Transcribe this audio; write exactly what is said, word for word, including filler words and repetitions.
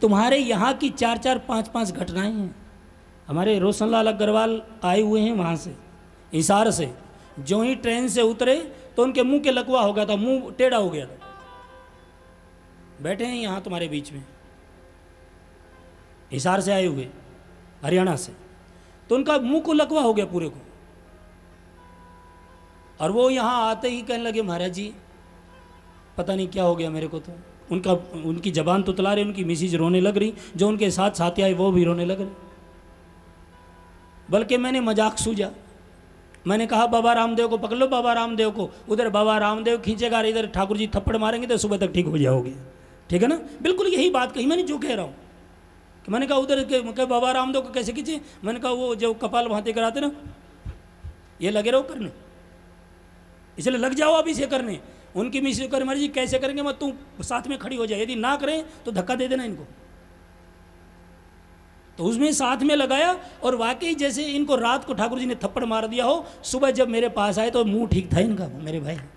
तुम्हारे यहाँ की चार चार पाँच पाँच घटनाएं हैं। हमारे रोशनलाल अग्रवाल आए हुए हैं वहाँ से, हिसार से। जो ही ट्रेन से उतरे तो उनके मुंह के लकवा हो गया था, मुंह टेढ़ा हो गया था। बैठे हैं यहाँ तुम्हारे बीच में, हिसार से आए हुए, हरियाणा से। तो उनका मुंह को लकवा हो गया पूरे को। और वो यहाँ आते ही कहने लगे महाराज जी पता नहीं क्या हो गया मेरे को। तो उनका उनकी जबान तुतला रही, उनकी मिसिज रोने लग रही, जो उनके साथ साथी आए वो भी रोने लग रहे। बल्कि मैंने मजाक सूझा, मैंने कहा बाबा रामदेव को पकड़ लो, बाबा रामदेव को। उधर बाबा रामदेव खींचेगा, इधर ठाकुर जी थप्पड़ मारेंगे तो सुबह तक ठीक हो जाओगे। ठीक है ना? बिल्कुल यही बात कही मैंने, जो कह रहा हूँ कि मैंने कहा उधर के बाबा रामदेव को कैसे खींचे। मैंने कहा वो जो कपाल भांति कराते ना, ये लगे रहो करने, इसलिए लग जाओ आप इसे करने। उनकी मिस्री कर मर्जी कैसे करेंगे, मत तू साथ में खड़ी हो जाए, यदि ना करें तो धक्का दे देना इनको। तो उसमें साथ में लगाया और वाकई जैसे इनको रात को ठाकुर जी ने थप्पड़ मार दिया हो, सुबह जब मेरे पास आए तो मुंह ठीक था इनका, मेरे भाई।